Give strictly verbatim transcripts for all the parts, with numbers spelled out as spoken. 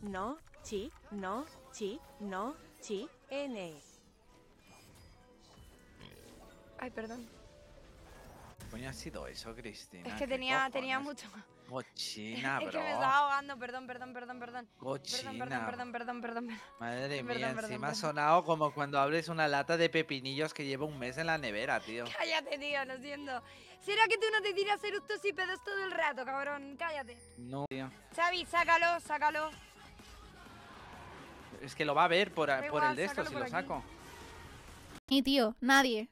no, chi, no, chi, no, chi, n. Ay, perdón. ¿Qué coño ha sido eso, Cristina? Es que ¿Qué tenía, cojones? tenía mucho. Cochina, Es bro. que me estaba ahogando, perdón, perdón, perdón, perdón. Cochina. Perdón, perdón, perdón, perdón, perdón. Madre mía, Perdón, perdón, encima ha perdón. sonado como cuando abres una lata de pepinillos que lleva un mes en la nevera, tío. Cállate, tío, lo siento. ¿Será que tú no te tiras eructos y pedos todo el rato, cabrón? Cállate. No, tío. Xavi, sácalo, sácalo. Es que lo va a ver por, Da por igual, el de esto sácalo si por lo aquí. saco. Ni tío, nadie.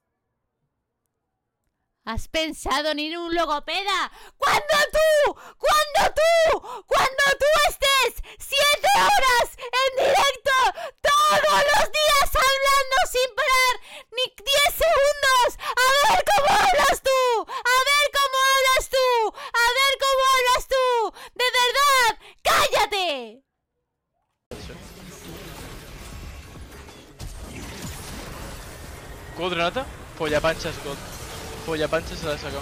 ¿Has pensado en ir a un logopeda? ¡Cuando tú! ¡Cuando tú! ¡Cuando tú estés siete horas en directo todos los días hablando sin parar ni diez segundos! ¡A ver cómo hablas tú! ¡A ver cómo hablas tú! ¡A ver cómo hablas tú! ¡De verdad! ¡Cállate! God Renata, polla panchas God. Polla panchas se la he sacado.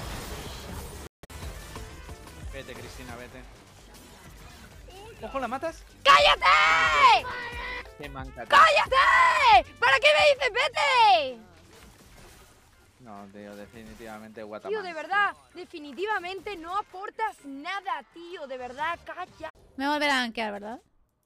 Vete, Cristina, vete. ¡Ojo, la matas! ¡Cállate! ¡Qué manca! ¡Cállate! ¿Para qué me dices vete? No, tío, definitivamente Tío, Guatemala. de verdad, definitivamente no aportas nada, tío, de verdad, calla. Me volverán a gankear, ¿verdad?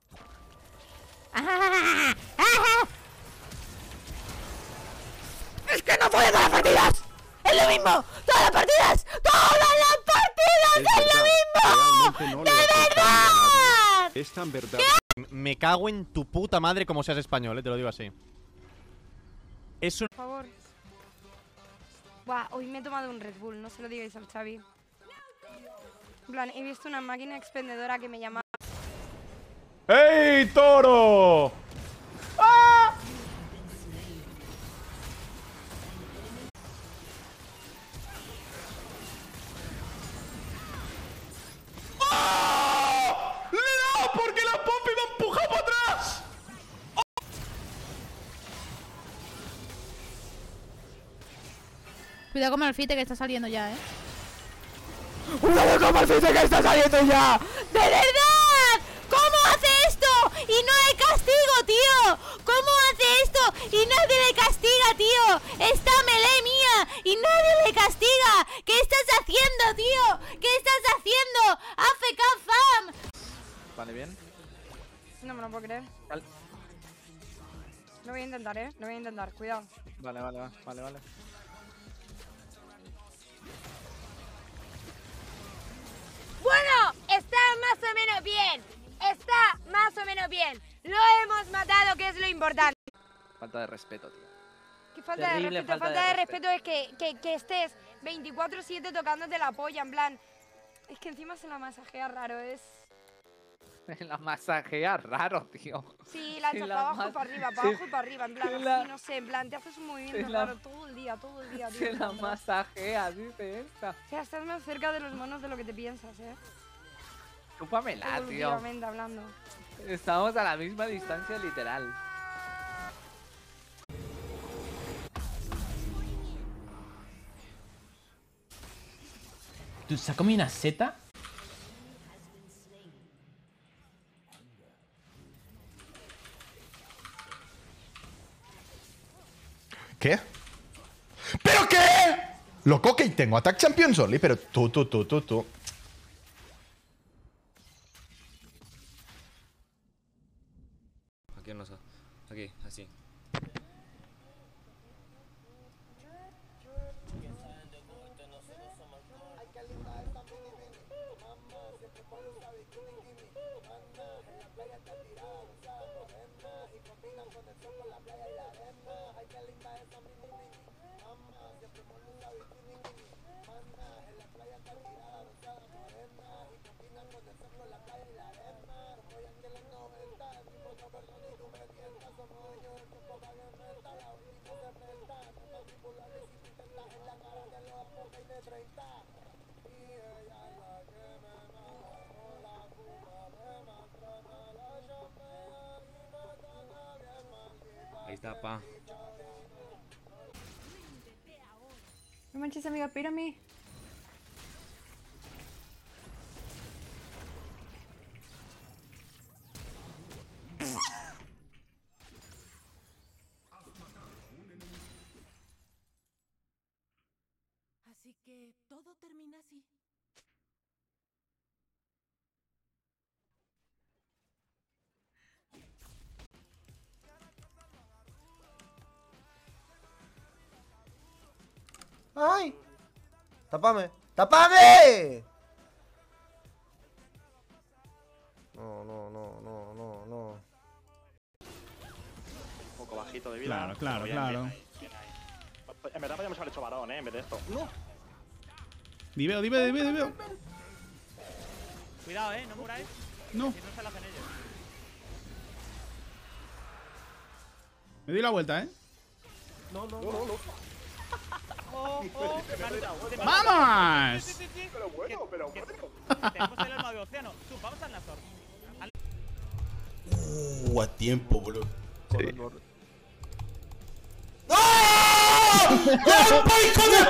¡Es que no puedo todas las partidas! ¡Es lo mismo! ¡Todas las partidas! ¡Todas las partidas! ¡Es lo mismo! No ¡De verdad! es tan verdad. Me cago en tu puta madre como seas español, eh, te lo digo así. Es un... Por favor. Buah, hoy me he tomado un Red Bull, no se lo digáis al Xavi. En plan, he visto una máquina expendedora que me llama... ¡Ey, toro! ¡Ah! ¡Oh! ¡No! ¡Porque la Poppy me ha empujado para atrás! Cuidado con Malfite que está saliendo ya, eh. ¡Cuidado con Malfite que está saliendo ya! ¡De verdad! ¿Cómo hace esto? Y no hay castigo, tío. ¿Cómo hace esto? Y nadie le castiga, tío. Esta melee mía y nadie le castiga. ¿Qué estás haciendo, tío? ¿Qué estás haciendo? A F K fam. ¿Vale bien? No me lo puedo creer. Cal- Lo voy a intentar, eh. Lo voy a intentar, cuidado. Vale, vale, vale, vale, vale. Bueno, está más o menos bien. Está más o menos bien. Lo hemos matado, que es lo importante. Falta de respeto, tío. Qué falta Terrible de respeto. falta Falta, de de respeto, es que, que, que estés veinticuatro siete tocándote la polla, en plan. Es que encima se la masajea raro, es... La masajea raro, tío. Sí, la Se echas la para abajo ma- y para arriba, para se- abajo y para arriba, en plan, se así, la- no sé, en plan, te haces un movimiento se la- raro todo el día, todo el día, tío. Se en la plan, masajea, dice esta. o sea, estás más cerca de los monos de lo que te piensas, eh. Chúpamela, tío. Evolutivamente hablando. Estamos a la misma distancia, literal. ¿Tú se ha comido una seta? ¿Qué? ¿Pero qué? Loco que tengo Attack Champions Only, pero tú, tú, tú, tú, tú. Aquí no sé. Aquí, así. Ahí está, pa. No manches, amiga, espérame. Así que todo termina así. ¡Ay! ¡Tápame! ¡Tápame! No, no, no, no, no, no. Un poco bajito de vida. Claro, claro, Bien, claro. bien ahí, bien ahí. En verdad podríamos haber hecho varón, eh, en vez de esto. ¡No! Diveo, diveo, diveo, diveo. Cuidado, eh, no muráis. No. Si no se la hacen ellos. Me doy la vuelta, ¿eh? No, no, no, no. Oh, oh, te mata, te mata. ¡Vamos! Sí, sí, sí, sí. Pero bueno, Que- pero que- bueno. Tenemos el alma de océano. Tú, vamos al Nazor. Uh, a tiempo, bro. ¡Golpe, hijo de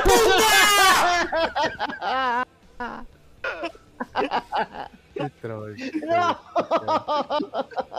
puta! Qué troll.